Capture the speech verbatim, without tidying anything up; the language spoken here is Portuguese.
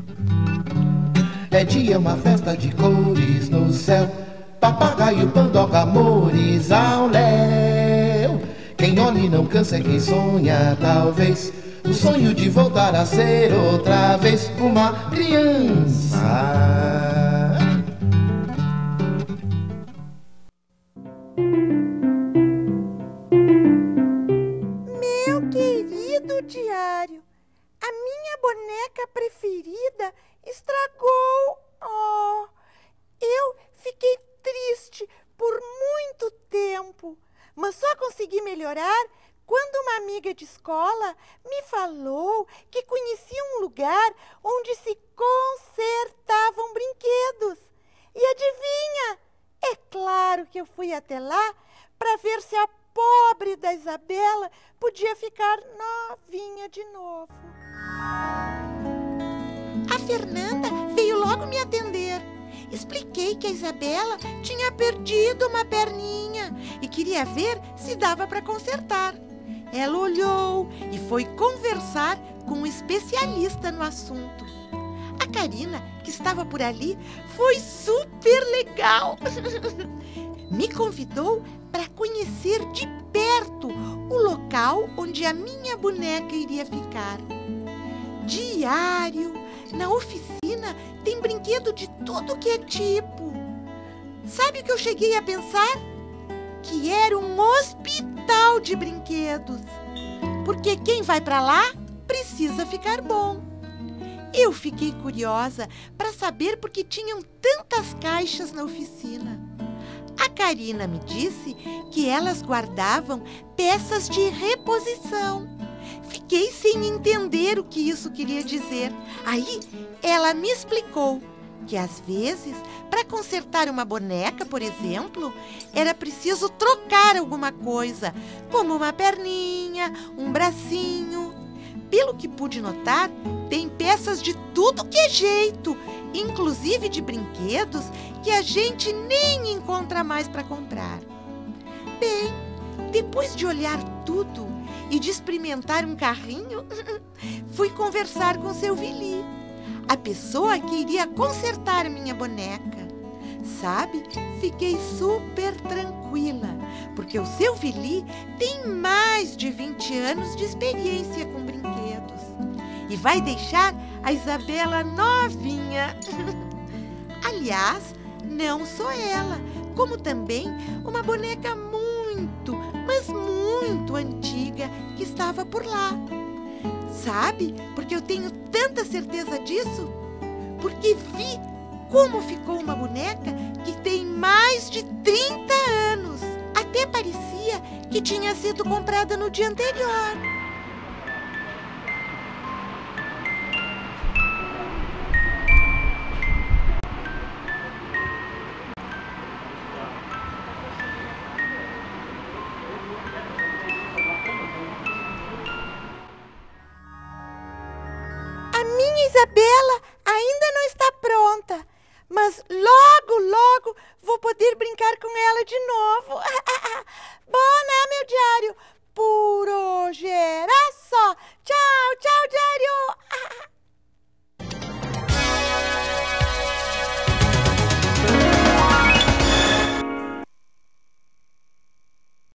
É dia, uma festa de cores no céu, papagaio, pandoca, amores ao léu. Quem olha e não cansa é quem sonha, talvez, o sonho de voltar a ser outra vez uma criança. Meu querido diário, a minha boneca preferida estragou. Oh, eu fiquei triste por muito tempo, mas só consegui melhorar quando uma amiga de escola me falou que conhecia um lugar onde se consertavam brinquedos. E adivinha? É claro que eu fui até lá para ver se a pobre da Isabela podia ficar novinha de novo. A Fernanda veio logo me atender. Expliquei que a Isabela tinha perdido uma perninha e queria ver se dava para consertar. Ela olhou e foi conversar com um especialista no assunto. A Karina, que estava por ali, foi super legal. Me convidou para conhecer de perto o local onde a minha boneca iria ficar. Diário, na oficina tem brinquedo de tudo que é tipo. Sabe o que eu cheguei a pensar? Que era um hospital de brinquedos. Porque quem vai para lá precisa ficar bom. Eu fiquei curiosa para saber por que tinham tantas caixas na oficina. A Karina me disse que elas guardavam peças de reposição. Fiquei sem entender o que isso queria dizer. Aí ela me explicou que às vezes, para consertar uma boneca, por exemplo, era preciso trocar alguma coisa, como uma perninha, um bracinho. Pelo que pude notar, tem peças de tudo que é jeito, inclusive de brinquedos que a gente nem encontra mais para comprar. Bem, depois de olhar tudo e de experimentar um carrinho, fui conversar com o seu Vili, a pessoa que iria consertar minha boneca. Sabe, fiquei super tranquila, porque o seu Vili tem mais de vinte anos de experiência com brinquedos e vai deixar a Isabela novinha. Aliás, não só ela, como também uma boneca muito, mas muito antiga que estava por lá. Sabe por que eu tenho tanta certeza disso? Porque vi como ficou uma boneca que tem mais de trinta anos. Até parecia que tinha sido comprada no dia anterior. A minha Isabela ainda não está pronta, mas logo, logo vou poder brincar com ela de novo. Bom, né, meu diário?